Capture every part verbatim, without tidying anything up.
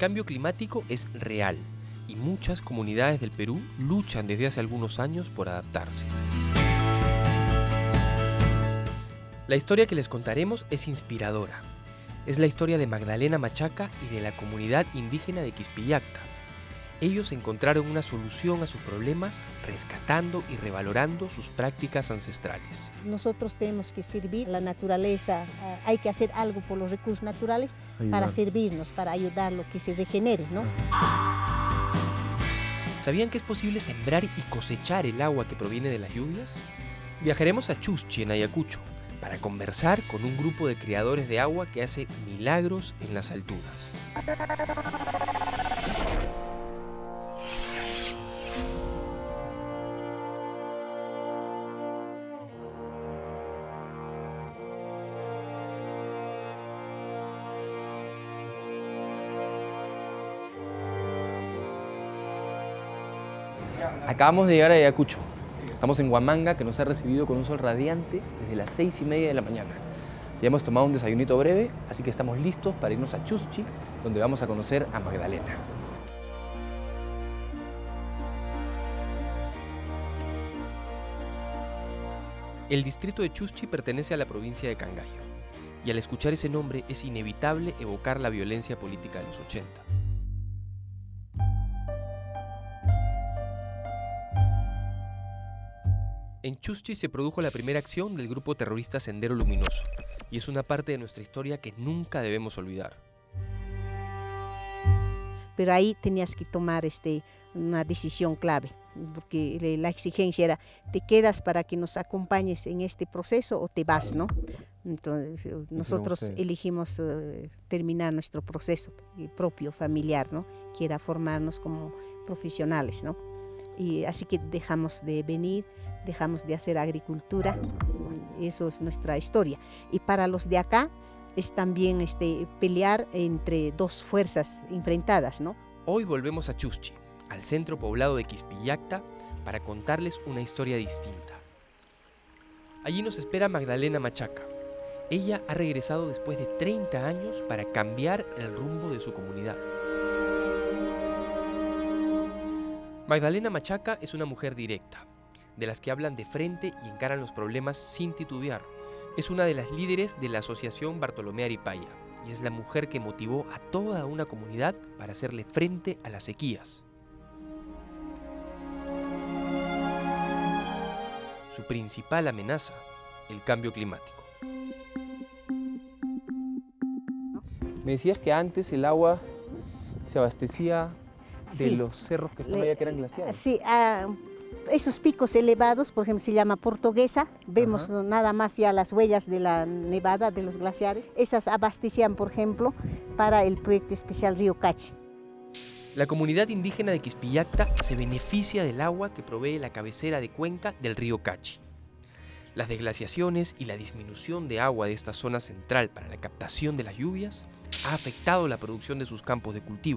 cambio climático es real y muchas comunidades del Perú luchan desde hace algunos años por adaptarse. La historia que les contaremos es inspiradora. Es la historia de Magdalena Machaca y de la comunidad indígena de Quispillacta. Ellos encontraron una solución a sus problemas rescatando y revalorando sus prácticas ancestrales. Nosotros tenemos que servir la naturaleza, hay que hacer algo por los recursos naturales ayudar. Para servirnos, para ayudarlo, que se regenere, ¿no? ¿Sabían que es posible sembrar y cosechar el agua que proviene de las lluvias? Viajaremos a Chuschi, en Ayacucho, para conversar con un grupo de criadores de agua que hace milagros en las alturas. Acabamos de llegar a Ayacucho. Estamos en Huamanga, que nos ha recibido con un sol radiante desde las seis y media de la mañana. Ya hemos tomado un desayunito breve, así que estamos listos para irnos a Chuschi, donde vamos a conocer a Magdalena. El distrito de Chuschi pertenece a la provincia de Cangallo, y al escuchar ese nombre es inevitable evocar la violencia política de los ochenta. En Chuschi se produjo la primera acción del grupo terrorista Sendero Luminoso, y es una parte de nuestra historia que nunca debemos olvidar. Pero ahí tenías que tomar este, una decisión clave, porque la exigencia era, ¿te quedas para que nos acompañes en este proceso o te vas, no? Entonces nosotros elegimos uh, terminar nuestro proceso propio, familiar, ¿no? Que era formarnos como profesionales, ¿no? Y así que dejamos de venir, dejamos de hacer agricultura, eso es nuestra historia. Y para los de acá es también este, pelear entre dos fuerzas enfrentadas, ¿no? Hoy volvemos a Chuschi, al centro poblado de Quispillacta, para contarles una historia distinta. Allí nos espera Magdalena Machaca. Ella ha regresado después de treinta años para cambiar el rumbo de su comunidad. Magdalena Machaca es una mujer directa, de las que hablan de frente y encaran los problemas sin titubear. Es una de las líderes de la asociación Bartolomé Aripaya y es la mujer que motivó a toda una comunidad para hacerle frente a las sequías. Su principal amenaza, el cambio climático. Me decías que antes el agua se abastecía de sí. los cerros que estaban allá, que eran glaciares. Sí, uh, esos picos elevados, por ejemplo, se llama Portuguesa, vemos Ajá. nada más ya las huellas de la nevada de los glaciares. Esas abastecían, por ejemplo, para el proyecto especial Río Cachi. La comunidad indígena de Quispillacta se beneficia del agua que provee la cabecera de cuenca del río Cachi. Las desglaciaciones y la disminución de agua de esta zona central para la captación de las lluvias ha afectado la producción de sus campos de cultivo.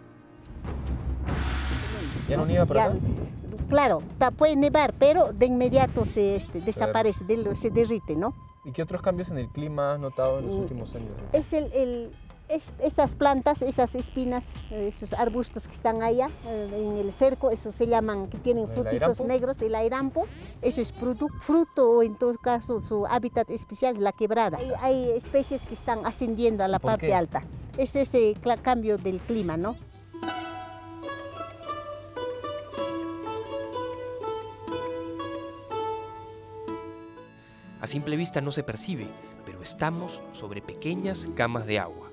¿Ya no nieva por acá? Claro, puede nevar, pero de inmediato se este, desaparece, de, se derrite, ¿no? ¿Y qué otros cambios en el clima has notado en los últimos años? Es el, el, es, estas plantas, esas espinas, esos arbustos que están allá en el cerco, esos se llaman, que tienen frutitos negros, el airampo. Eso es fruto, fruto o en todo caso su hábitat especial es la quebrada. Hay, hay especies que están ascendiendo a la parte qué? alta. Es ese cambio del clima, ¿no? A simple vista no se percibe, pero estamos sobre pequeñas camas de agua.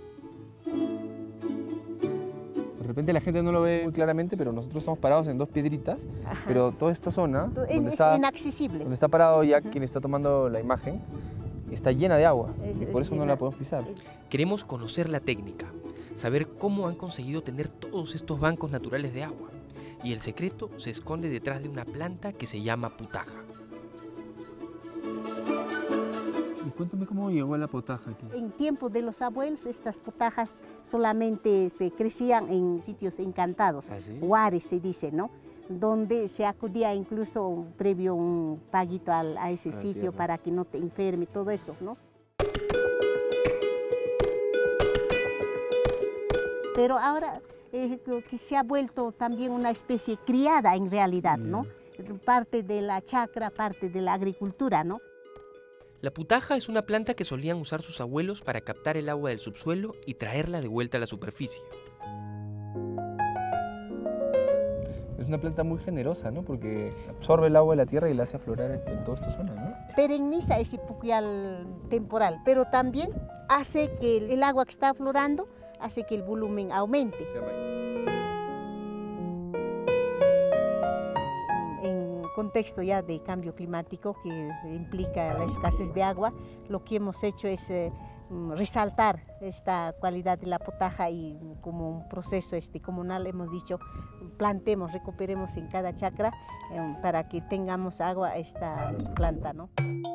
De repente la gente no lo ve muy claramente, pero nosotros estamos parados en dos piedritas, Ajá. pero toda esta zona es donde está, inaccesible. Donde está parado ya uh-huh. quien está tomando la imagen, está llena de agua, y por eso no la podemos pisar. Queremos conocer la técnica, saber cómo han conseguido tener todos estos bancos naturales de agua. Y el secreto se esconde detrás de una planta que se llama putaja. Y cuéntame cómo llegó la potaja aquí. En tiempo de los abuelos, estas potajas solamente se crecían en sitios encantados, ¿Ah, sí? Huares se dice, ¿no? Donde se acudía incluso previo un paguito a, a ese ah, sitio entiendo. Para que no te enferme, todo eso, ¿no? pero ahora eh, que se ha vuelto también una especie criada en realidad, ¿no? Parte de la chacra, parte de la agricultura, ¿no? La putaja es una planta que solían usar sus abuelos para captar el agua del subsuelo y traerla de vuelta a la superficie. Es una planta muy generosa, ¿no? Porque absorbe el agua de la tierra y la hace aflorar en toda esta zona, ¿no? Pereniza ese puquial temporal, pero también hace que el agua que está aflorando hace que el volumen aumente. En contexto ya de cambio climático que implica la escasez de agua, lo que hemos hecho es eh, resaltar esta cualidad de la potaja y como un proceso este, comunal hemos dicho, plantemos, recuperemos en cada chacra eh, para que tengamos agua esta planta, ¿no?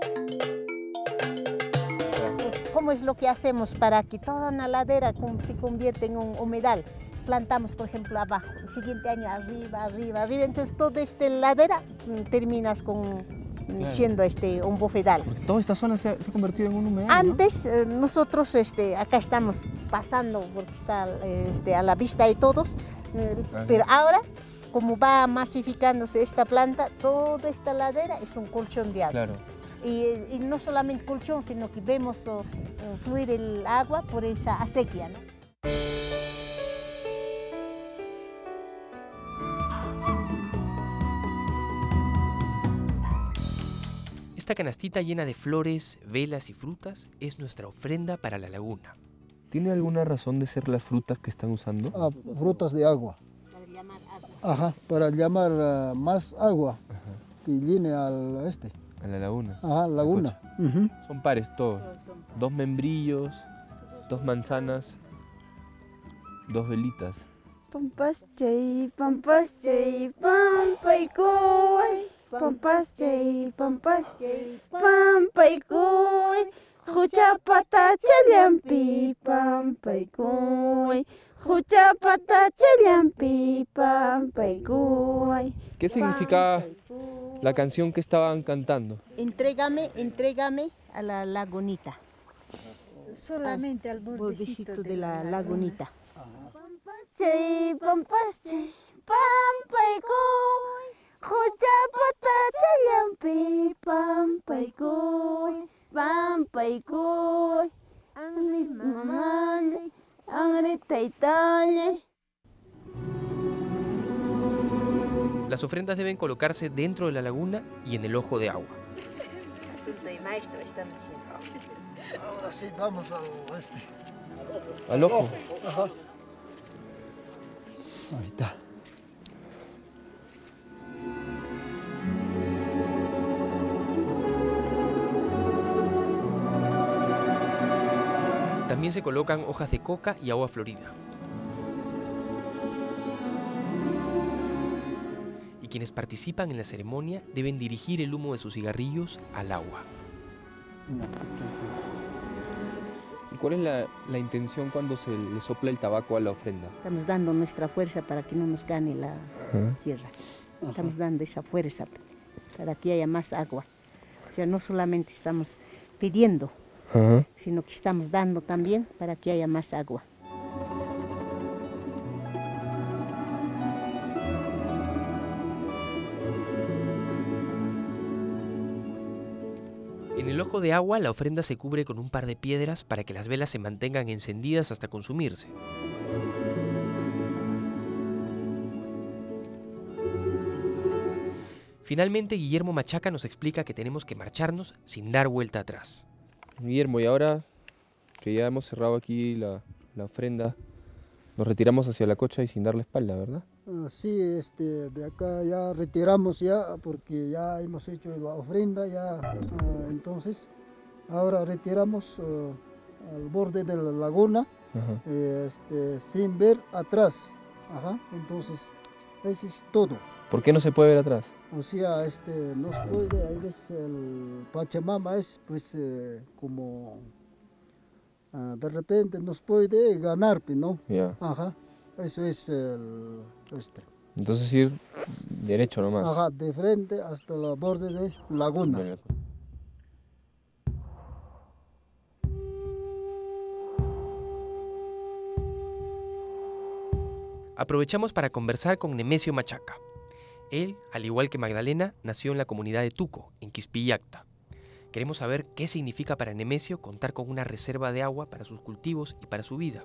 Pues, ¿cómo es lo que hacemos para que toda una ladera se convierta en un humedal? Plantamos, por ejemplo, abajo, el siguiente año arriba, arriba, arriba, entonces toda esta ladera terminas con, claro, siendo este, un bofedal. Porque toda esta zona se ha, se ha convertido en un humedal, Antes, ¿no? eh, nosotros este, acá estamos pasando, porque está este, a la vista de todos, eh, Gracias. Pero ahora, como va masificándose esta planta, toda esta ladera es un colchón de agua. Claro. Y, y no solamente colchón, sino que vemos oh, fluir el agua por esa acequia, ¿no? Esta canastita llena de flores, velas y frutas es nuestra ofrenda para la laguna. ¿Tiene alguna razón de ser las frutas que están usando? Ah, frutas de agua. Para llamar agua. Ajá, para llamar uh, más agua. Ajá. Que llene al este. A la laguna. Ajá, laguna. Uh-huh. Son pares todos. Dos membrillos, dos manzanas, dos velitas. Pampas chay, pampas chay, pampay koy. Pampas chay, pampas chay, pampay koy. Juchapata chalampi, pampay koy. Juchapata chalampi, pampay koy. ¿Qué significaba la canción que estaban cantando? Entrégame, entrégame a la lagunita. Solamente al Bordecito de la lagunita. Chay, pampas chay, pampay koy. Juchapata chalampi, pampay koy. Pampay koy. Angrit mamane, angrit taitale. Las ofrendas deben colocarse dentro de la laguna y en el ojo de agua. Asunto de maestro están haciendo. Ahora sí, vamos al este. Al ojo. Ajá. Ahí está. También se colocan hojas de coca y agua florida. Y quienes participan en la ceremonia deben dirigir el humo de sus cigarrillos al agua. ¿Y cuál es la, la intención cuando se le sopla el tabaco a la ofrenda? Estamos dando nuestra fuerza para que no nos gane la Ajá. tierra. Estamos dando esa fuerza para que haya más agua. O sea, no solamente estamos pidiendo, Ajá. sino que estamos dando también para que haya más agua. En el ojo de agua la ofrenda se cubre con un par de piedras para que las velas se mantengan encendidas hasta consumirse. Finalmente Guillermo Machaca nos explica que tenemos que marcharnos sin dar vuelta atrás. Guillermo, y ahora que ya hemos cerrado aquí la, la ofrenda, nos retiramos hacia la cocha y sin dar la espalda, ¿verdad? Ah, sí, este, de acá ya retiramos ya porque ya hemos hecho la ofrenda ya, ah, entonces ahora retiramos ah, al borde de la laguna, Ajá. eh, este, sin ver atrás. Ajá, entonces eso es todo. ¿Por qué no se puede ver atrás? O sea, este, no se puede, ahí ves el Pachamama es pues eh, como ah, de repente nos puede ganar, ¿no? Ya. Ajá, eso es el este. Entonces ir derecho nomás. Ajá, de frente hasta la borde de laguna. Bueno. Aprovechamos para conversar con Nemesio Machaca. Él, al igual que Magdalena, nació en la comunidad de Tuco, en Quispillacta. Queremos saber qué significa para Nemesio contar con una reserva de agua para sus cultivos y para su vida.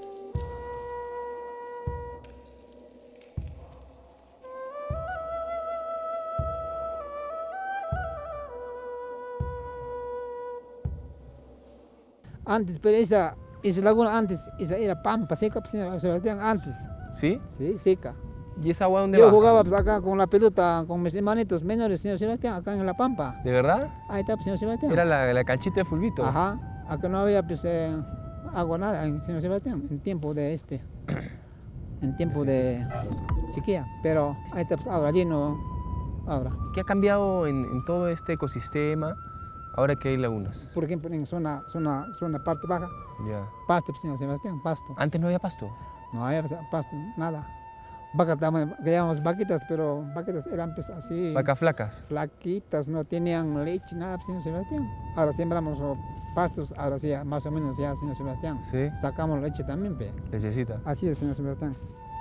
Antes, pero esa, esa laguna antes, esa era pampa seca, pues, señor Sebastián, antes, ¿Sí? sí, seca. ¿Y esa agua dónde Yo va? jugaba pues, acá con la pelota, con mis hermanitos menores, señor Sebastián, acá en la pampa. ¿De verdad? Ahí está, pues, señor Sebastián. Era la, la canchita de fulbito. Ajá, acá no había pues, eh, agua nada, en- señor Sebastián, en tiempo de este, en tiempo de sequía. Pero ahí está, pues, ahora lleno, ahora. ¿Qué ha cambiado en, en todo este ecosistema ahora que hay lagunas? Por ejemplo, en zona, zona, zona parte baja, Ya. pasto, pues, señor Sebastián, pasto. Antes no había pasto. No había pues, pasto, nada. Vacas, también, que llamamos vaquitas, pero vaquitas eran pues así, Vacas flacas. flaquitas, no tenían leche, nada, pues, señor Sebastián. Ahora sembramos oh, pastos, ahora sí, más o menos ya, señor Sebastián. Sí. Sacamos leche también, pe. Lechecita. Así es, señor Sebastián.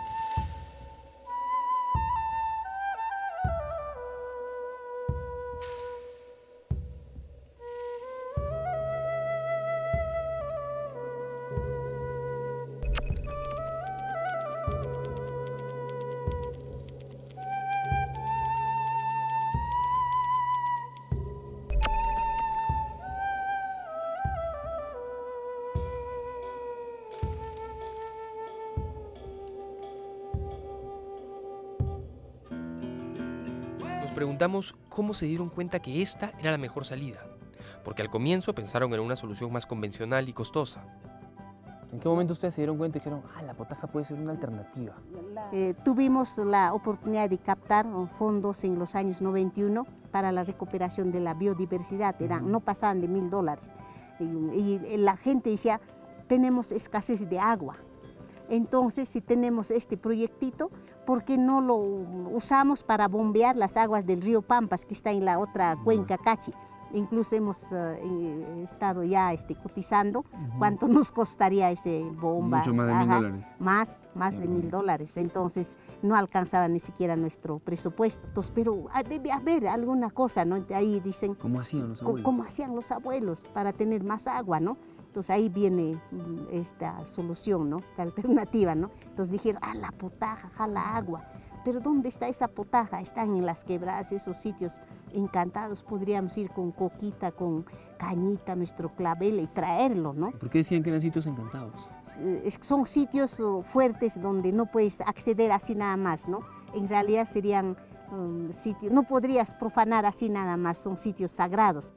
Nos preguntamos cómo se dieron cuenta que esta era la mejor salida, porque al comienzo pensaron en una solución más convencional y costosa. ¿En qué momento ustedes se dieron cuenta y dijeron, ah, la potaja puede ser una alternativa? Eh, tuvimos la oportunidad de captar eh, fondos en los años noventa y uno para la recuperación de la biodiversidad, eran, no pasaban de mil dólares. Y, y la gente decía, tenemos escasez de agua. Entonces, si tenemos este proyectito, ¿por qué no lo usamos para bombear las aguas del río Pampas, que está en la otra cuenca Cachi? Incluso hemos eh, estado ya este, cotizando cuánto nos costaría ese bomba. Mucho más de mil Ajá, dólares. Más, más de mil dólares. Entonces, no alcanzaba ni siquiera nuestro presupuesto. Entonces, pero ah, debe haber alguna cosa, ¿no? Ahí dicen, ¿Cómo hacían los co- abuelos? ¿cómo hacían los abuelos para tener más agua, no? Entonces ahí viene mm, esta solución, ¿no? Esta alternativa, ¿no? Entonces dijeron, ah, la potaja, jala agua. Pero ¿dónde está esa potaja? Están en las quebradas, esos sitios encantados. Podríamos ir con coquita, con cañita, nuestro clavel y traerlo, ¿no? ¿Por qué decían que eran sitios encantados? Es- Son sitios oh, fuertes donde no puedes acceder así nada más, ¿no? En realidad serían um, sitios, no podrías profanar así nada más, son sitios sagrados.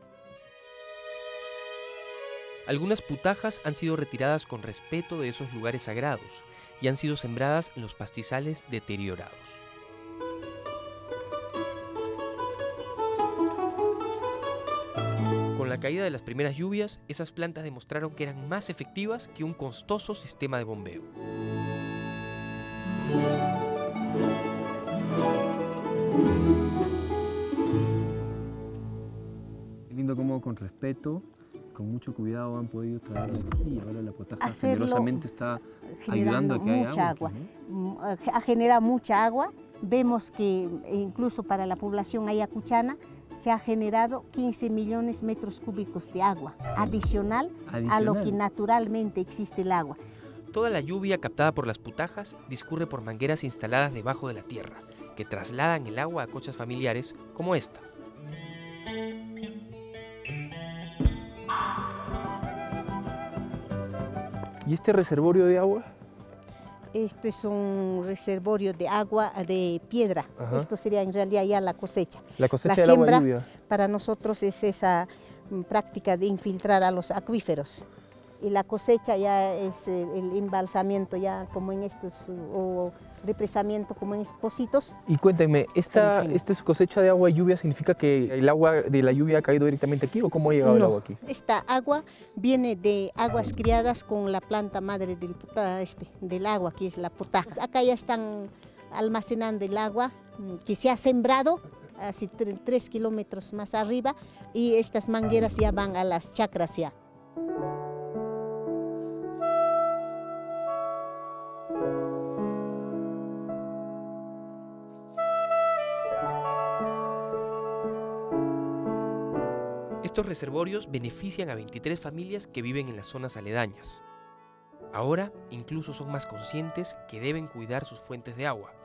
Algunas putajas han sido retiradas con respeto de esos lugares sagrados y han sido sembradas en los pastizales deteriorados. Con la caída de las primeras lluvias, esas plantas demostraron que eran más efectivas que un costoso sistema de bombeo. Qué lindo como con respeto, con mucho cuidado han podido traerlo aquí y ahora la potaja Hacerlo generosamente está generando ayudando a que haya mucha agua. agua. aquí, ¿no? Mm, eh, Ha generado mucha agua. Vemos que eh, incluso para la población ayacuchana se ha generado quince millones de metros cúbicos de agua, adicional, a lo que Adicional. naturalmente existe el agua. Toda la lluvia captada por las putajas discurre por mangueras instaladas debajo de la tierra, que trasladan el agua a cochas familiares como esta. ¿Y este reservorio de agua? Este es un reservorio de agua de piedra. Ajá. Esto sería en realidad ya la cosecha. La cosecha La del agua de siembra lluvia. para nosotros es esa mm, práctica de infiltrar a los acuíferos. Y la cosecha ya es el, el embalsamiento ya como en estos, o represamiento como en estos pocitos. Y cuéntenme, ¿esta, Tranquilo. ¿esta cosecha de agua y lluvia significa que el agua de la lluvia ha caído directamente aquí o cómo ha llegado el No, agua aquí? esta agua viene de aguas criadas con la planta madre del, puta- este, del agua, que es la potaja. Acá ya están almacenando el agua mm, que se ha sembrado, así tre- tres kilómetros más arriba, y estas mangueras ya van a las chacras ya. Estos reservorios benefician a veintitrés familias que viven en las zonas aledañas. Ahora incluso son más conscientes que deben cuidar sus fuentes de agua.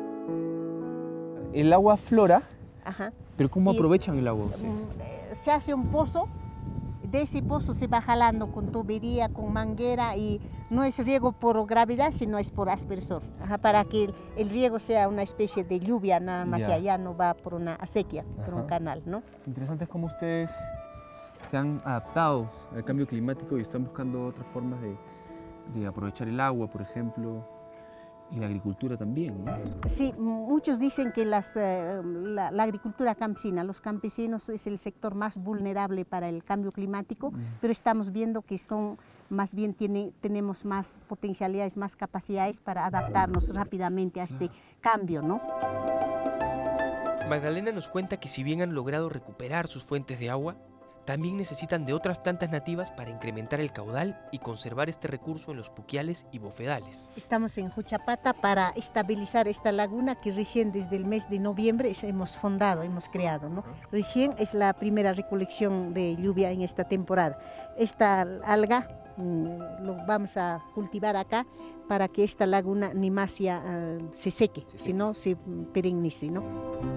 El agua aflora, Ajá. pero ¿cómo Y es- aprovechan el agua ustedes? Mm, eh, Se hace un pozo, de ese pozo se va jalando con tubería, con manguera y no es riego por gravedad, sino es por aspersor, ajá, para que el, el riego sea una especie de lluvia nada más, Ya. ya, ya no va por una acequia, por un Ajá. canal, ¿no? Interesante es cómo ustedes se han adaptado al cambio climático y están buscando otras formas de, de aprovechar el agua, por ejemplo, y la agricultura también, ¿no? Sí, muchos dicen que las, eh, la, la agricultura campesina, los campesinos es el sector más vulnerable para el cambio climático, pero estamos viendo que son, más bien tiene, tenemos más potencialidades, más capacidades para adaptarnos rápidamente a este cambio, ¿no? Magdalena nos cuenta que si bien han logrado recuperar sus fuentes de agua, también necesitan de otras plantas nativas para incrementar el caudal y conservar este recurso en los puquiales y bofedales. Estamos en Juchapata para estabilizar esta laguna que recién desde el mes de noviembre es- hemos fundado, hemos creado, ¿no? Recién es la primera recolección de lluvia en esta temporada. Esta alga mm, lo vamos a cultivar acá para que esta laguna ni más ya, eh, se seque, Se seque. sino se mm, perennice, ¿no?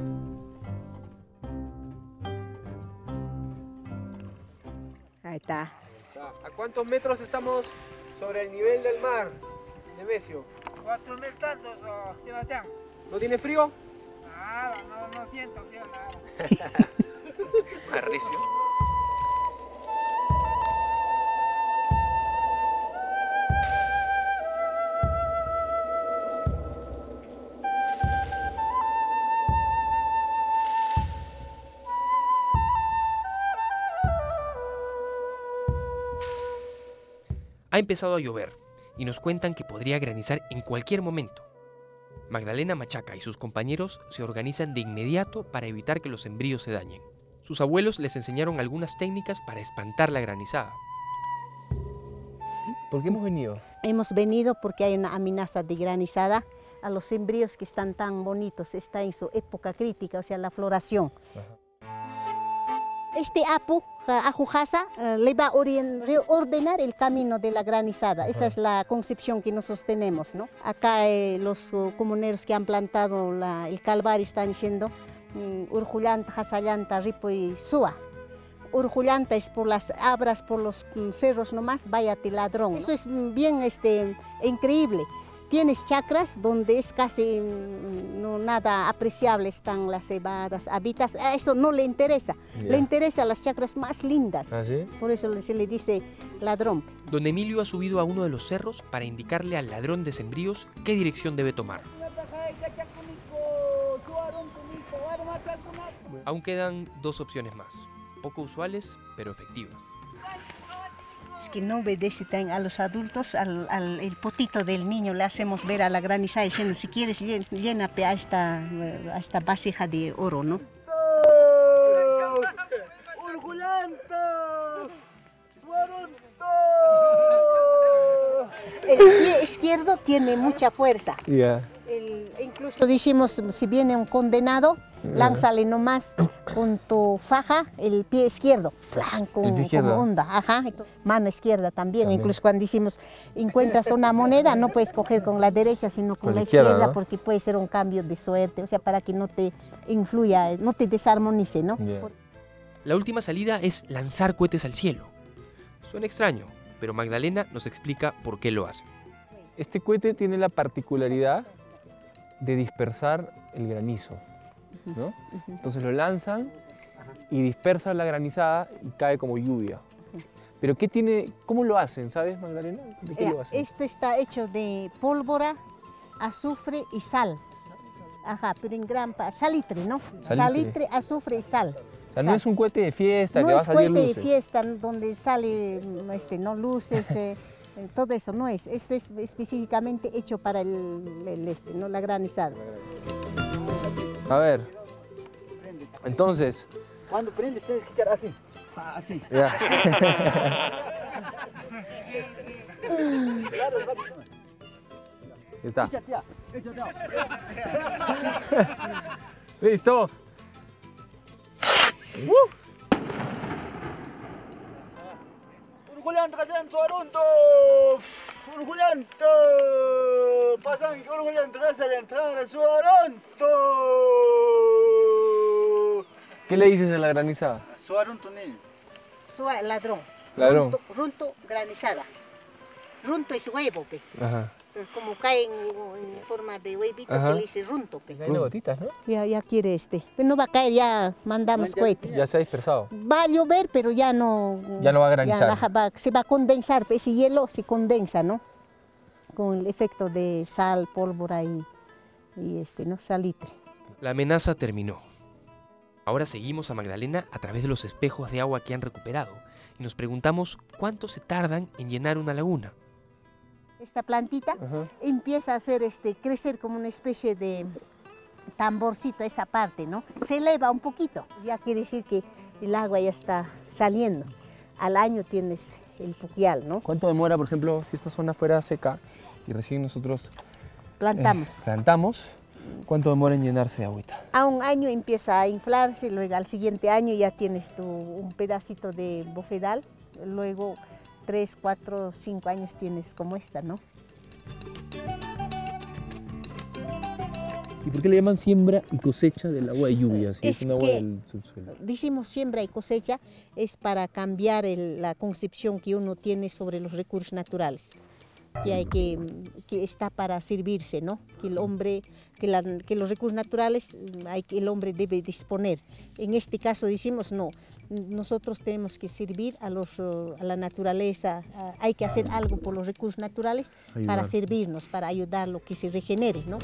Ahí está. ¿A cuántos metros estamos sobre el nivel del mar, Nemesio? Cuatro mil tantos, oh, Sebastián. ¿No tiene frío? Nada, no, no siento frío, nada. Ha empezado a llover y nos cuentan que podría granizar en cualquier momento. Magdalena Machaca y sus compañeros se organizan de inmediato para evitar que los sembríos se dañen. Sus abuelos les enseñaron algunas técnicas para espantar la granizada. ¿Por qué hemos venido? Hemos venido porque hay una amenaza de granizada a los sembríos que están tan bonitos, está en su época crítica, o sea, la floración. Este apu, ja- ajujasa, eh, le va a orien- reordenar el camino de la granizada. Esa es la concepción que nosotros tenemos, ¿no? Acá eh, los uh, comuneros que han plantado la- el calvario están diciendo mm, Urjullanta, Jasallanta, Ripo y Sua. Urjullanta es por las abras, por los mm, cerros nomás, váyate ladrón. Eso es mm, bien este, increíble. Tienes chacras donde es casi mm, no nada apreciable, están las cebadas, habitas, a eso no le interesa. Ya. Le interesan las chacras más lindas, ¿Ah, sí? por eso le- se le dice ladrón. Don Emilio ha subido a uno de los cerros para indicarle al ladrón de sembríos qué dirección debe tomar. Aún quedan dos opciones más, poco usuales pero efectivas. Es que no obedece tan a los adultos, al, al el potito del niño le hacemos ver a la granizada diciendo si quieres llen- llénate a esta, eh, a esta vasija de oro, ¿no? El pie izquierdo tiene mucha fuerza. Ya. El- incluso decimos, si viene un condenado, lánzale nomás con tu faja el pie izquierdo, flan, con, El pie izquierdo. como onda, ajá, mano izquierda también. También. Incluso cuando decimos, encuentras una moneda, no puedes coger con la derecha, sino con, Con la la izquierda, izquierda, ¿no? porque puede ser un cambio de suerte, o sea, para que no te influya, no te desarmonice, ¿no? Ya. La última salida es lanzar cohetes al cielo. Suena extraño, pero Magdalena nos explica por qué lo hace. Este cohete tiene la particularidad de dispersar el granizo, ¿no? Entonces lo lanzan y dispersan la granizada y cae como lluvia. Pero ¿qué tiene, cómo lo hacen, sabes, Magdalena? ¿De qué Eh, lo hacen? Esto está hecho de pólvora, azufre y sal. Ajá, pero en gran pa- salitre, ¿no? Salitre. Salitre, azufre y sal. O sea, no es un cohete de fiesta No que va a es salir cohete luces. de fiesta donde sale mm, este, no luces, eh, eh, todo eso no es. Esto es específicamente hecho para el, el, este, ¿no? La granizada. A ver. Entonces, Cuando prendes tienes que echar así. Ah, así. ya. Claro, el vato. Ya está. Échate ya, échate ya. ¡Listo! en Suarunto, Urgullanto, pasan Urgullanto, ves a la entrada de Suarunto. ¿Qué le dices a la granizada? Suarunto ni. Sua, ladrón. Ladrón. Runto, runto, granizada. Runto es huevo, pe. Ajá. Como cae en, en forma de huevito, Ajá. se le dice runto, pe. Hay gotitas, ¿no? Ya, ya quiere este. Pero no va a caer, ya mandamos cohete. Ya se ha dispersado. Va a llover, pero ya no... Ya no va a granizar. ya va- se va a condensar, pe. Ese hielo se condensa, ¿no? Con el efecto de sal, pólvora y, y este, ¿no? Salitre. La amenaza terminó. Ahora seguimos a Magdalena a través de los espejos de agua que han recuperado y nos preguntamos cuánto se tardan en llenar una laguna. Esta plantita Ajá. empieza a hacer este, crecer como una especie de tamborcito, esa parte, ¿no? Se eleva un poquito, ya quiere decir que el agua ya está saliendo. Al año tienes el puquial, ¿no? ¿Cuánto demora, por ejemplo, si esta zona fuera seca y recién nosotros Plantamos. eh, plantamos, cuánto demora en llenarse de agüita? A un año empieza a inflarse, luego al siguiente año ya tienes tu, un pedacito de bofedal, luego tres, cuatro, cinco años tienes como esta, ¿no? ¿Y por qué le llaman siembra y cosecha del agua de lluvia? Si es, Es un agua que- del subsuelo. Decimos siembra y cosecha es para cambiar el- la concepción que uno tiene sobre los recursos naturales, que, hay que, que está para servirse, ¿no? Que el hombre, que, la- que los recursos naturales hay que el hombre debe disponer. En este caso decimos no, nosotros tenemos que servir a, los, uh, a la naturaleza, uh, hay que hacer algo por los recursos naturales para Ayudar. servirnos, para ayudar a lo que se regenere, ¿no?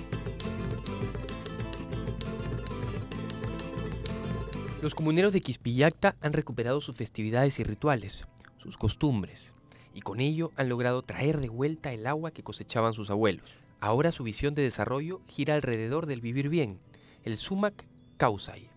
Los comuneros de Quispillacta han recuperado sus festividades y rituales, sus costumbres, y con ello han logrado traer de vuelta el agua que cosechaban sus abuelos. Ahora su visión de desarrollo gira alrededor del vivir bien, el sumac causay.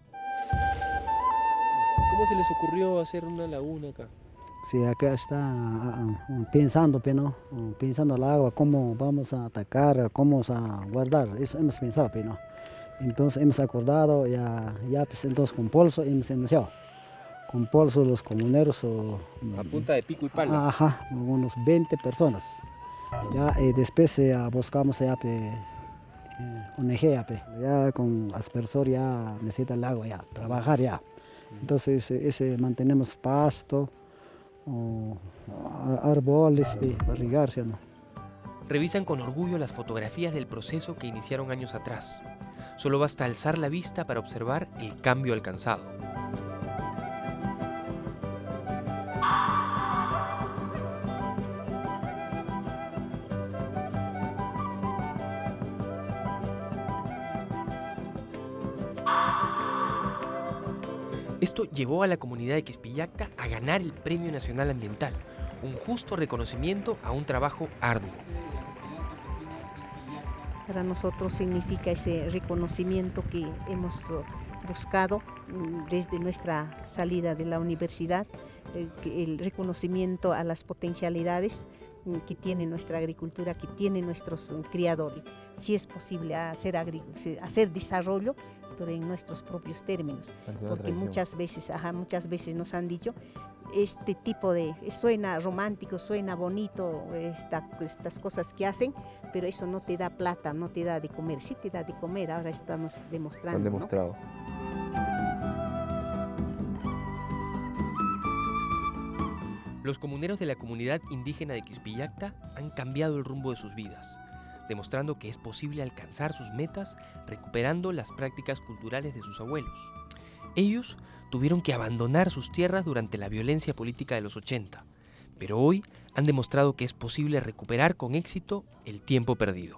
¿Cómo se les ocurrió hacer una laguna acá? Sí, acá está ah, ah, pensando, pe, ¿no? Ah, pensando el agua, cómo vamos a atacar, cómo vamos a guardar, eso hemos pensado, pe, ¿no? Entonces hemos acordado, ya, ya pues, entonces con Polso hemos iniciado. Con Polso los comuneros, o, A punta de pico y palo. ajá, unos veinte personas. Ya eh, después eh, buscamos ya, pe, eh, O N G, ya, pe. Ya con aspersor ya necesita el agua, ya, trabajar ya. Entonces ese, ese mantenemos pasto, o, a- árboles, pe, para regarse, ¿no? Revisan con orgullo las fotografías del proceso que iniciaron años atrás. Solo basta alzar la vista para observar el cambio alcanzado. Esto llevó a la comunidad de Quispillacta a ganar el Premio Nacional Ambiental, un justo reconocimiento a un trabajo arduo. Para nosotros significa ese reconocimiento que hemos uh, buscado mm, desde nuestra salida de la universidad, eh, que el reconocimiento a las potencialidades mm, que tiene nuestra agricultura, que tienen nuestros uh, criadores. Si es posible hacer, agri- hacer desarrollo, pero en nuestros propios términos, porque muchas veces, ajá, muchas veces nos han dicho, este tipo de, suena romántico, suena bonito, esta, estas cosas que hacen, pero eso no te da plata, no te da de comer. Sí te da de comer, ahora estamos demostrando. Han ¿no? demostrado. Los comuneros de la comunidad indígena de Quispillacta han cambiado el rumbo de sus vidas, demostrando que es posible alcanzar sus metas recuperando las prácticas culturales de sus abuelos. Ellos tuvieron que abandonar sus tierras durante la violencia política de los ochenta, pero hoy han demostrado que es posible recuperar con éxito el tiempo perdido.